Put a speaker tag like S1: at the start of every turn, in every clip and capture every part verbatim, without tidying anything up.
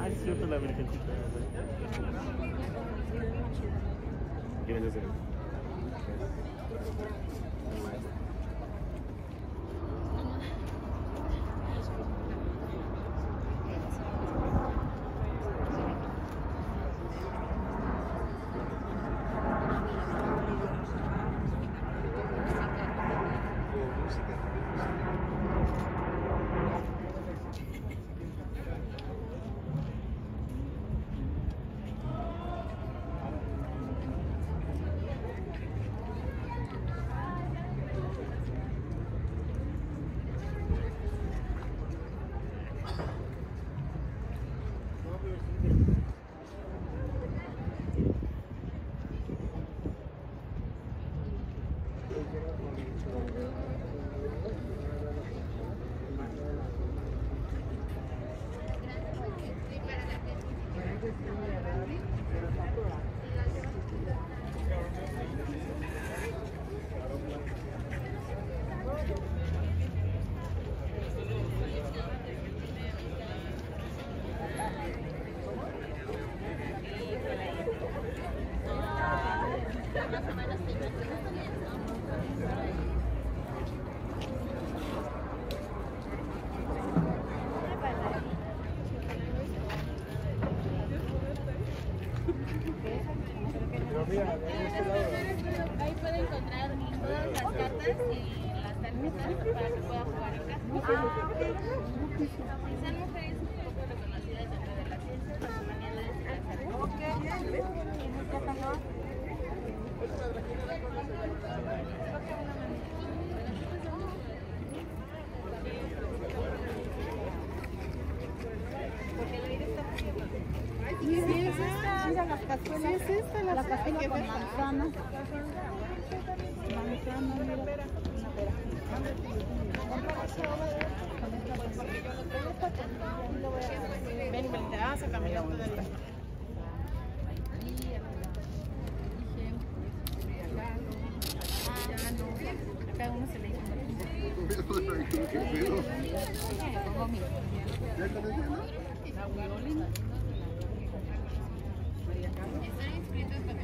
S1: Ah, es cierto, la virgencita. ¿Quién es ese?
S2: Ahí puede encontrar todas las cartas y las tarjetas para que pueda jugar en casa. Son mujeres un poco reconocidas dentro de la ciencia por su manera de ser. Porque el aire está frío.
S3: Sí, sí, es esta. Mira las cazuelas. Sí, es esta, la, la cazuela con manzana. Manzana, mira. Una pera. Ven, ven, te vas a caminar todavía. Acá uno se le dice.
S2: Están inscritos con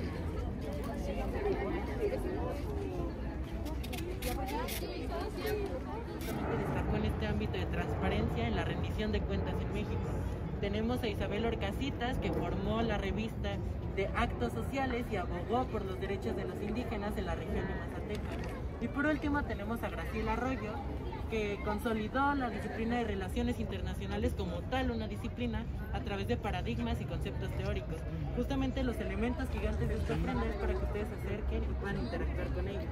S4: Destacó en este ámbito de transparencia en la rendición de cuentas en México. Tenemos a Isabel Orcasitas, que formó la revista de Actos Sociales y abogó por los derechos de los indígenas en la región de Mazateca. Y por último tenemos a Graciela Arroyo, que consolidó la disciplina de relaciones internacionales como tal, una disciplina a través de paradigmas y conceptos teóricos. Justamente los elementos gigantes de esta prenda es para que ustedes se acerquen y puedan interactuar con ellos.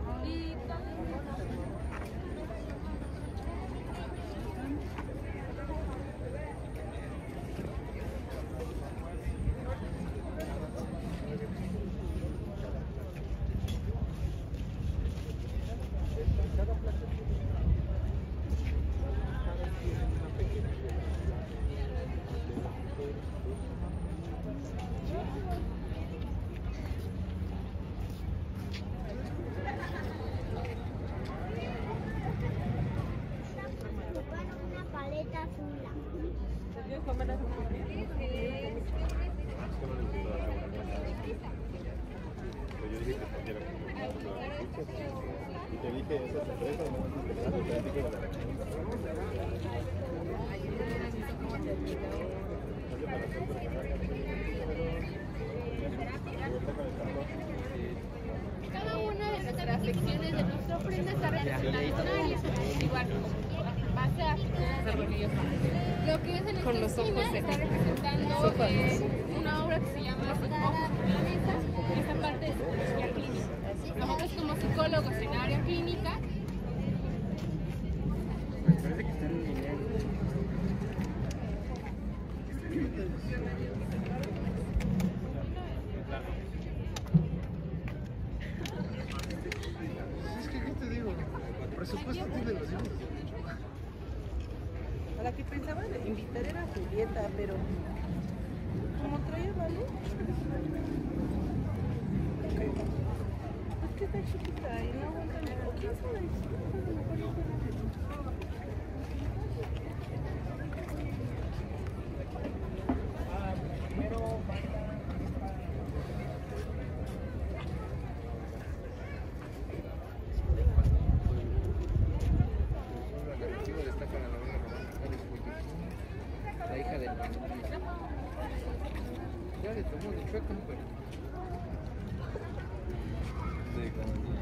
S1: Y te dije esa sorpresa, no te dije de la
S2: Cada una de nuestras secciones de nuestra prenda está representando un área, igual base a lo que es en el esquina está representando eh, una obra que se llama Los Ojos Planeta. Esta parte es psicología clínica. Nosotros como psicólogos en área clínica
S1: parece que está en un nivel.
S5: Es que, ¿qué te digo? El presupuesto tiene los hijos.
S3: A la que pensaba de invitar era Julieta, pero como traía vale, es que está chiquita y no aguanta ni o quién sabe.
S5: Ya le tomó de chueca, pero... Sí, como...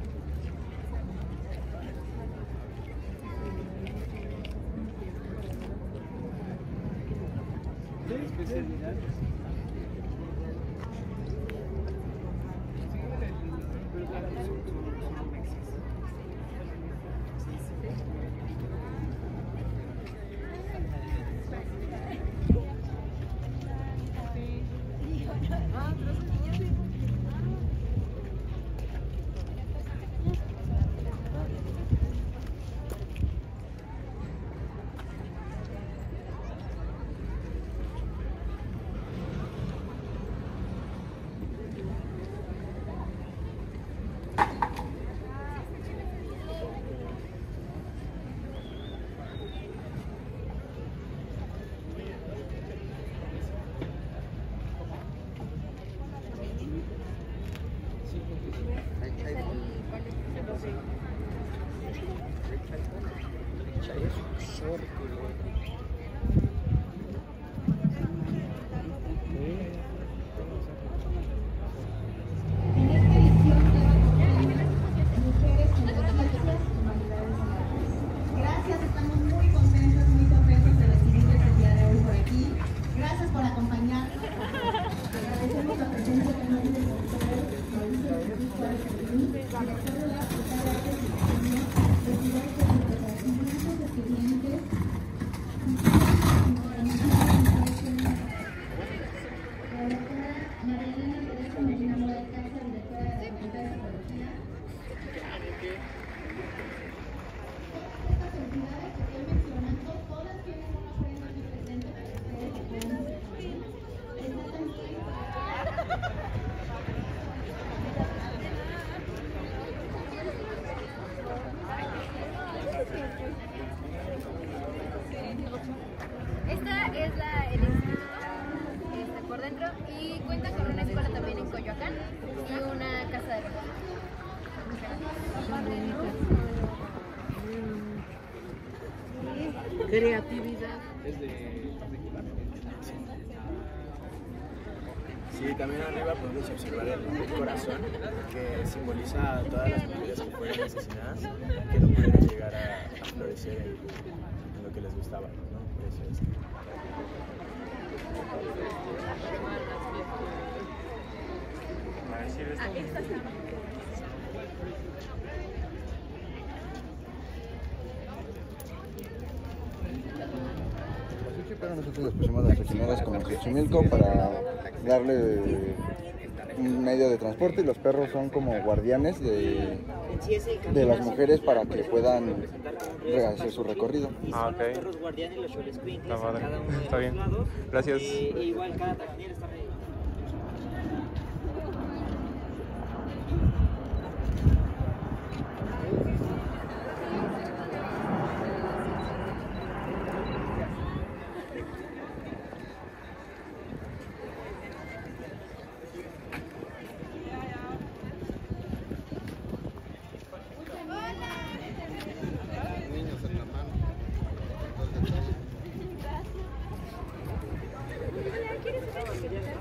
S5: ¿Qué especialidad?
S6: Gracias, estamos muy contentos, muy contentos de recibirles el día de hoy por aquí. Gracias por acompañarnos. Agradecemos la presencia también del doctor Mauricio Jesús Suárez Servín, director de la Facultad de Artes y Diseño, presidente de los representantes de estudiantes. La doctora María Elena Teresa Medina Mora Casa, directora de la Facultad de Psicología. Estas entidades que estoy mencionando, todas tienen una ofrenda aquí presente para que ustedes lo puedan ver. Está también
S2: Esta es la, el instituto, está por dentro, y cuenta con una escuela también en Coyoacán y una casa de reposo.
S4: Creatividad.
S5: Es de...
S1: Sí, también arriba podemos observar el, el corazón, que simboliza a todas las mujeres que fueron asesinadas, que no pudieron llegar a, a florecer en, en lo que les gustaba, ¿no? Por eso es.
S2: Ah, esta es la-
S7: Pero nosotros nos pusimos las cocineras con Xochimilco para darle un medio de transporte, y los perros son como guardianes de, de las mujeres para que puedan hacer su recorrido.
S8: Ah, ok.
S9: Perros guardianes, los Xolescuintles,
S8: Está padre.
S9: cada uno de
S8: Está
S9: los
S8: bien.
S9: lados.
S8: Gracias.
S9: Eh, e igual cada tajinera está medio.
S5: Niños en la mano.
S2: Hola, ¿quieres una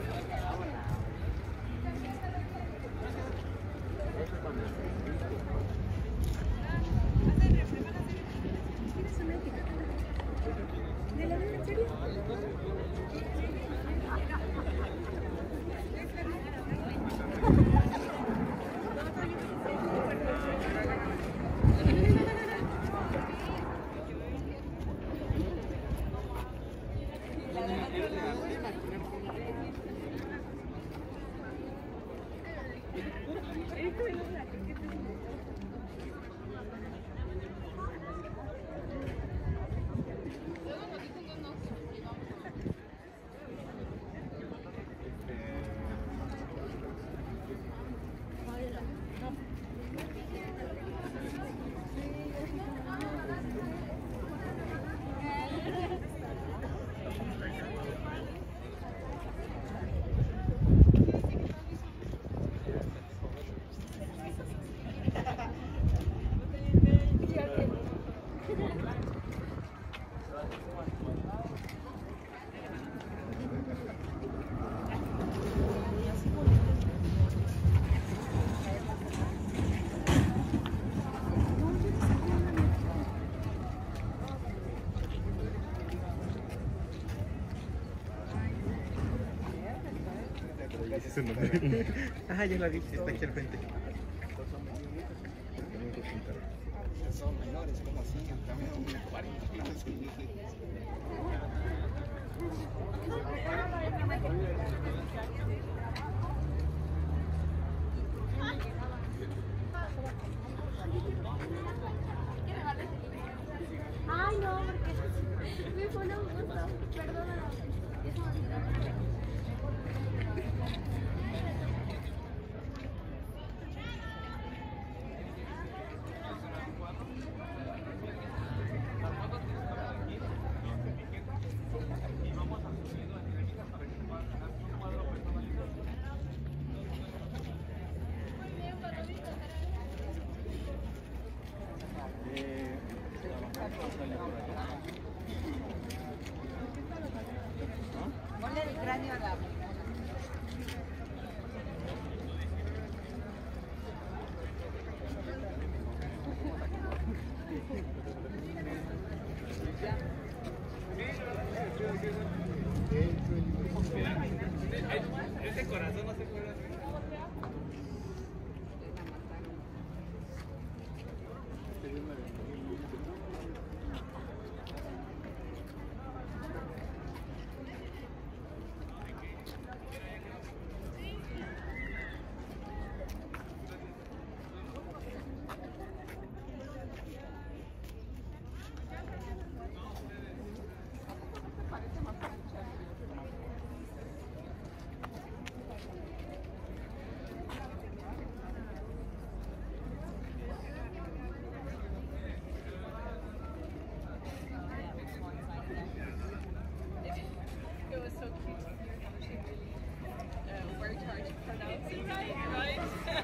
S5: Ese es su nombre.
S4: Ah, ya la vi, está aquí al frente.
S5: Son menores, como así, caminan cuarenta kilos.
S2: Ay, no, porque me pone un gusto. Perdóname.
S3: Ponle el cráneo a la...
S1: Ese corazón no se puede hacer.
S8: It was so cute. She uh, worked hard to pronounce it right, right?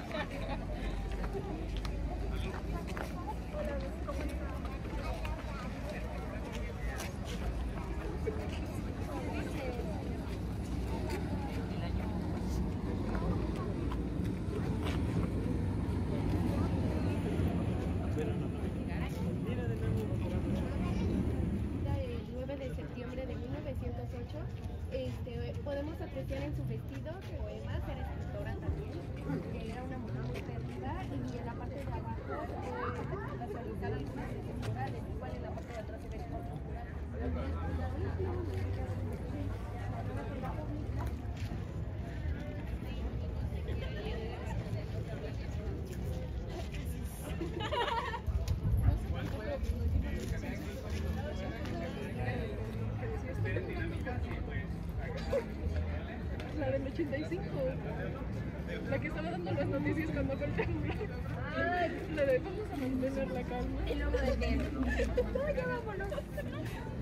S2: De septiembre de mil novecientos ocho, este, podemos apreciar en su vestido que además era escritora también, que era una mujer muy perdida, y en la parte de abajo se puede visualizar algunas esculturas, igual en la parte de atrás se ve
S8: La del ochenta y cinco. La que estaba dando las noticias cuando fue el temblor. Ah, la de vamos a mantener la calma.
S2: y luego de que no, ya vámonos.